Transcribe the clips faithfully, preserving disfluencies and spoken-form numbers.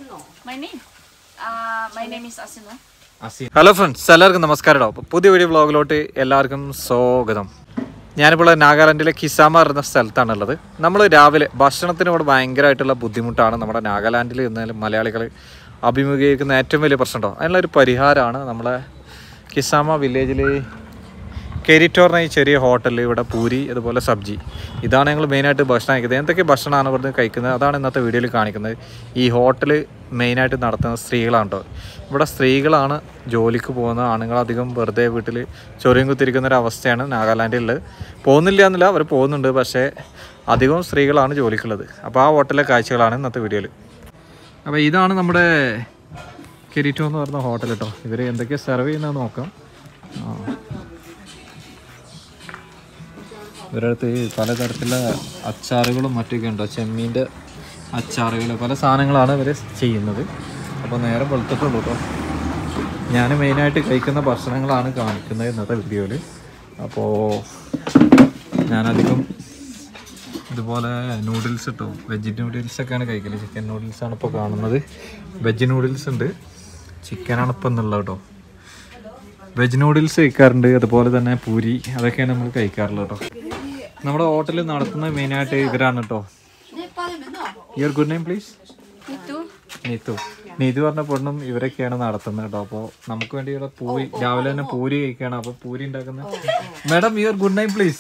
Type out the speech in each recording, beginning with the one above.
My name? Uh, my name is Asino. Hello friends, എല്ലാവർക്കും നമസ്കാരം. അപ്പോൾ പുതിയ വീഡിയോ വ്ളോഗിലോട്ട് എല്ലാവർക്കും സ്വാഗതം. ഞാനിപ്പോൾ നാഗാലാൻഡിലെ കിസാമ എന്ന സ്ഥലത്താണുള്ളത്. നമ്മൾ രാവിലെ ഭക്ഷണത്തിനോട് ഭയങ്കരമായിട്ടുള്ള ബുദ്ധിമുട്ടാണ് നമ്മുടെ നാഗാലാൻഡിൽ എന്നാലും മലയാളികൾ അഭിമുഖീകരിക്കുന്ന ഏറ്റവും വലിയ പ്രശ്നമുണ്ടോ അതിനുള്ളൊരു പരിഹാരമാണ് നമ്മളെ കിസാമ വില്ലേജിൽ കെരിറ്റോറിന ഈ ചെറിയ ഹോട്ടലിൽ ഇവിടെ പൂരി അതുപോലെ സബ്ജി ഇതാണ് ഞങ്ങൾ മെയിനായിട്ട് ഭക്ഷണം കഴിക്കുന്നത്. എന്തൊക്കെ ഭക്ഷണമാണ് ഇവിടുന്ന് കഴിക്കുന്നത് അതാണ് ഇന്നത്തെ വീഡിയോയിൽ കാണിക്കുന്നത്. ഈ ഹോട്ടൽ മെയിനായിട്ട് നടത്തുന്ന സ്ത്രീകളാണ് കേട്ടോ. ഇവിടെ സ്ത്രീകളാണ് ജോലിക്ക് പോകുന്ന, ആണുങ്ങളധികം വെറുതെ വീട്ടിൽ ചൊറിയും കുത്തിരിക്കുന്ന ഒരു അവസ്ഥയാണ് നാഗാലാൻഡിലുള്ളത്. പോകുന്നില്ല എന്നില്ല, അവർ പോകുന്നുണ്ട്, പക്ഷേ അധികവും സ്ത്രീകളാണ് ജോലിക്കുള്ളത്. അപ്പോൾ ആ ഹോട്ടലിലെ കാഴ്ചകളാണ് ഇന്നത്തെ വീഡിയോയിൽ. അപ്പോൾ ഇതാണ് നമ്മുടെ കെരിറ്റോ എന്ന് പറയുന്ന ഹോട്ടൽ കേട്ടോ. ഇവർ എന്തൊക്കെ സെർവ് ചെയ്യുന്നതെന്ന് നോക്കാം. ആ ഇവരുടെ അടുത്ത് പലതരത്തിലുള്ള അച്ചാറുകളും മറ്റൊക്കെ ഉണ്ടോ, ചെമ്മീൻ്റെ അച്ചാറുകൾ, പല സാധനങ്ങളാണ് ഇവർ ചെയ്യുന്നത്. അപ്പോൾ നേരെ വെളുത്തിട്ടുള്ളൂ കേട്ടോ. ഞാൻ മെയിനായിട്ട് കഴിക്കുന്ന ഭക്ഷണങ്ങളാണ് കാണിക്കുന്നത് ഇന്നത്തെ വീഡിയോയിൽ. അപ്പോൾ ഞാനധികം ഇതുപോലെ നൂഡിൽസ് കിട്ടും, വെജ് നൂഡിൽസൊക്കെയാണ് കഴിക്കുന്നത്. ചിക്കൻ നൂഡിൽസാണ് ഇപ്പോൾ കാണുന്നത്. വെജ് നൂഡിൽസ് ഉണ്ട്, ചിക്കനാണ് ഇപ്പം എന്നുള്ളത് കേട്ടോ. വെജ് നൂഡിൽസ് കഴിക്കാറുണ്ട്, അതുപോലെ തന്നെ പൂരി, അതൊക്കെയാണ് നമ്മൾ കഴിക്കാറുള്ളത് കേട്ടോ. നമ്മുടെ ഹോട്ടലിൽ നടത്തുന്നത് മെയിനായിട്ട് ഇവരാണ് കേട്ടോ. Your good name please? Neetu. Neetu പറഞ്ഞ പെണ്ണും ഇവരൊക്കെയാണ് നടത്തുന്നത് കേട്ടോ. അപ്പോൾ നമുക്ക് വേണ്ടി ഇവിടെ പൂരി, രാവിലെ തന്നെ പൂരി കഴിക്കുകയാണ്. അപ്പോൾ പൂരി ഉണ്ടാക്കുന്നത് madam, your good name please?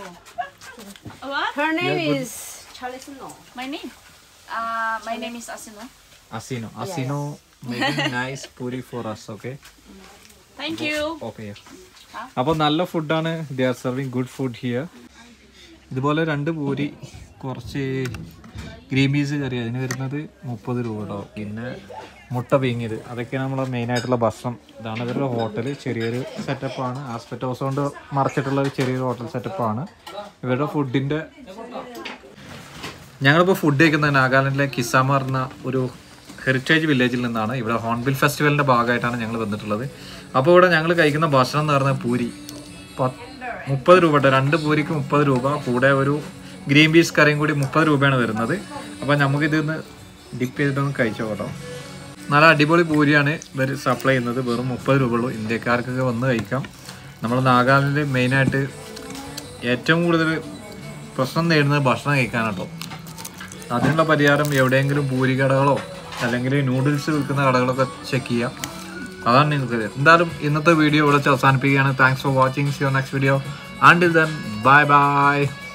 Her name is Chalisino. My name? Uh, my name is Asino. Asino. Asino making nice puri for us, okay? Thank you. Okay. അപ്പോൾ നല്ല ഫുഡാണ്. They are serving good food here. ഇതുപോലെ രണ്ട് പൂരി, കുറച്ച് green peas കറി, അതിന് വരുന്നത് മുപ്പത് രൂപ കേട്ടോ. പിന്നെ മുട്ട പീങ്ങിയത്, അതൊക്കെയാണ് നമ്മളെ മെയിനായിട്ടുള്ള ഭക്ഷണം. ഇതാണ് ഇവരുടെ ഹോട്ടൽ. ചെറിയൊരു സെറ്റപ്പാണ്, ആസ്പെറ്റോസ് കൊണ്ട് മറച്ചിട്ടുള്ള ഒരു ചെറിയൊരു ഹോട്ടൽ സെറ്റപ്പാണ് ഇവരുടെ ഫുഡിൻ്റെ. ഞങ്ങളിപ്പോൾ ഫുഡ് കഴിക്കുന്നത് നാഗാലാൻഡിലെ കിസാമ പറഞ്ഞ ഒരു ഹെറിറ്റേജ് വില്ലേജിൽ നിന്നാണ്. ഇവിടെ ഹോൺബിൽ ഫെസ്റ്റിവലിൻ്റെ ഭാഗമായിട്ടാണ് ഞങ്ങൾ വന്നിട്ടുള്ളത്. അപ്പോൾ ഇവിടെ ഞങ്ങൾ കഴിക്കുന്ന ഭക്ഷണം എന്ന് പറഞ്ഞാൽ പൂരി പത്ത് മുപ്പത് രൂപ കേട്ടോ. രണ്ട് പൂരിക്ക് മുപ്പത് രൂപ, കൂടെ ഒരു ഗ്രീൻ പീസ് കറിയും കൂടി മുപ്പത് രൂപയാണ് വരുന്നത്. അപ്പോൾ നമുക്കിതിന്ന് ഡിപ്പ് ചെയ്തിട്ടൊന്ന് കഴിച്ചോ കേട്ടോ. നല്ല അടിപൊളി പൂരിയാണ് ഇവർ സപ്ലൈ ചെയ്യുന്നത്. വെറും മുപ്പത് രൂപ ഉള്ളൂ. ഇന്ത്യക്കാർക്കൊക്കെ വന്ന് കഴിക്കാം. നമ്മൾ നാഗാലാൻഡിൽ മെയിനായിട്ട് ഏറ്റവും കൂടുതൽ പ്രശ്നം നേടുന്നത് ഭക്ഷണം കഴിക്കാനാണ് കേട്ടോ. അതിനുള്ള പരിഹാരം എവിടെയെങ്കിലും പൂരി കടകളോ അല്ലെങ്കിൽ നൂഡിൽസ് വിൽക്കുന്ന കടകളൊക്കെ ചെക്ക് ചെയ്യാം. അതാണ് നിങ്ങൾക്ക്. എന്തായാലും ഇന്നത്തെ വീഡിയോ ഇവിടെ അവസാനിപ്പിക്കുകയാണ്. Thanks for watching. See you next video. Until then, bye bye.